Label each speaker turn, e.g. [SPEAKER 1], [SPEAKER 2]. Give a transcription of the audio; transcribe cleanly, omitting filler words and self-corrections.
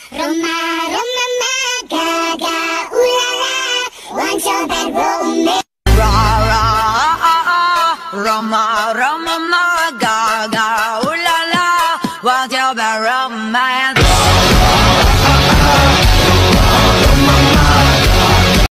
[SPEAKER 1] Roma, Roma, ma, gaga, ooh la la, want your bad romance.
[SPEAKER 2] Ra ra Roma Roma ma ga ga ooh la la, want your bad romance.